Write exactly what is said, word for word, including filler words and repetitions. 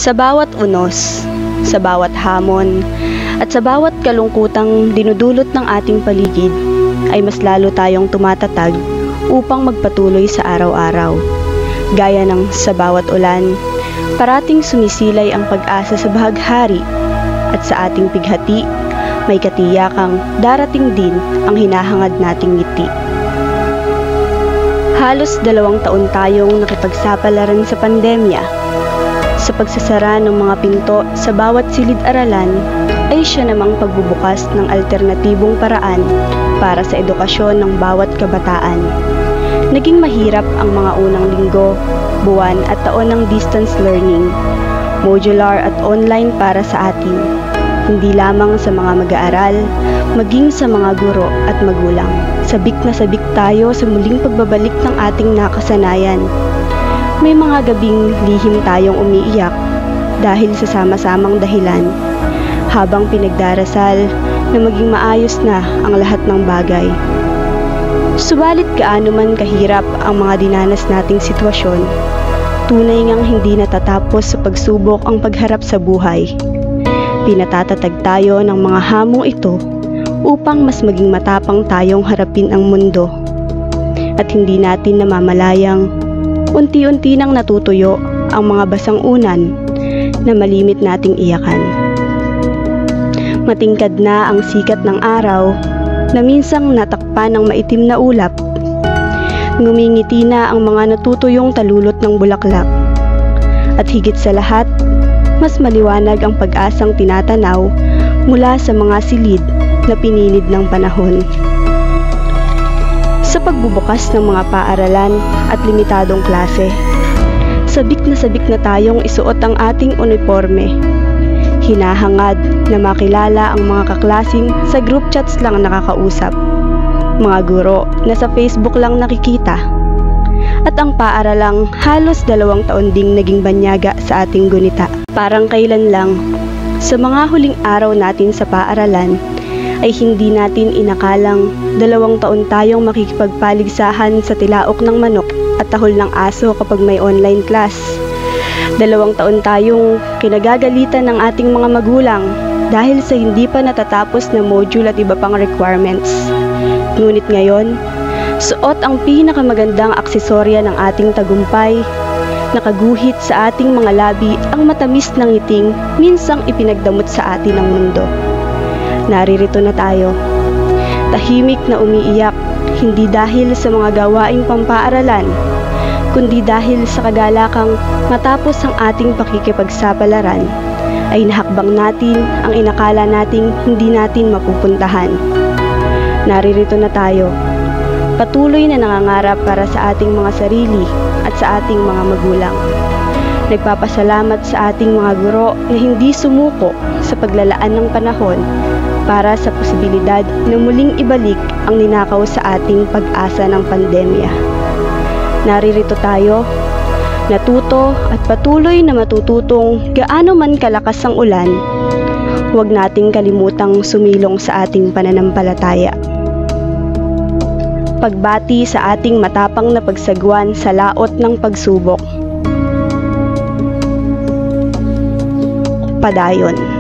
Sa bawat unos, sa bawat hamon, at sa bawat kalungkutang dinudulot ng ating paligid, ay mas lalo tayong tumatatag upang magpatuloy sa araw-araw. Gaya ng sa bawat ulan, parating sumisilay ang pag-asa sa bahaghari, at sa ating pighati, may katiyakang darating din ang hinahangad nating ngiti. Halos dalawang taon tayong nakipagsapalaran sa pandemya. Sa pagsasara ng mga pinto sa bawat silid-aralan, ay siya namang pagbubukas ng alternatibong paraan para sa edukasyon ng bawat kabataan. Naging mahirap ang mga unang linggo, buwan at taon ng distance learning, modular at online para sa atin, hindi lamang sa mga mag-aaral, maging sa mga guro at magulang. Sabik na sabik tayo sa muling pagbabalik ng ating nakasanayan. May mga gabing lihim tayong umiiyak dahil sa sama-samang dahilan, habang pinagdarasal na maging maayos na ang lahat ng bagay. Subalit gaano man kahirap ang mga dinanas nating sitwasyon, tunay ngang hindi natatapos sa pagsubok ang pagharap sa buhay. Pinatatatag tayo ng mga hamong ito upang mas maging matapang tayong harapin ang mundo. At hindi natin namamalayang unti-unti nang natutuyo ang mga basang unan na malimit nating iyakan. Matingkad na ang sikat ng araw na minsang natakpan ng maitim na ulap. Ngumingiti na ang mga natutuyong talulot ng bulaklak. At higit sa lahat, mas maliwanag ang pag-asang tinatanaw mula sa mga silid na pinilid ng panahon. Sa pagbubukas ng mga paaralan at limitadong klase, sabik na sabik na tayong isuot ang ating uniforme. Hinahangad na makilala ang mga kaklasing sa group chats lang nakakausap, mga guro na sa Facebook lang nakikita, at ang paaralang halos dalawang taon ding naging banyaga sa ating gunita. Parang kailan lang, sa mga huling araw natin sa paaralan, ay hindi natin inakalang dalawang taon tayong makikipagpaligsahan sa tilaok ng manok at tahol ng aso kapag may online class. Dalawang taon tayong kinagagalitan ng ating mga magulang dahil sa hindi pa natatapos na module at iba pang requirements. Ngunit ngayon, suot ang pinakamagandang aksesorya ng ating tagumpay, nakaguhit sa ating mga labi ang matamis ng ngiting minsang ipinagdamot sa atin ng mundo. Naririto na tayo, tahimik na umiiyak, hindi dahil sa mga gawaing pampaaralan, kundi dahil sa kagalakang matapos ang ating pakikipagsapalaran, ay nahakbang natin ang inakala nating hindi natin mapupuntahan. Naririto na tayo, patuloy na nangangarap para sa ating mga sarili at sa ating mga magulang. Nagpapasalamat sa ating mga guro na hindi sumuko sa paglalaan ng panahon para sa posibilidad na muling ibalik ang ninakaw sa ating pag-asa ng pandemya. Naririto tayo, natuto at patuloy na matututong gaano man kalakas ang ulan, huwag nating kalimutang sumilong sa ating pananampalataya. Pagbati sa ating matapang na pagsagwan sa laot ng pagsubok. Padayon.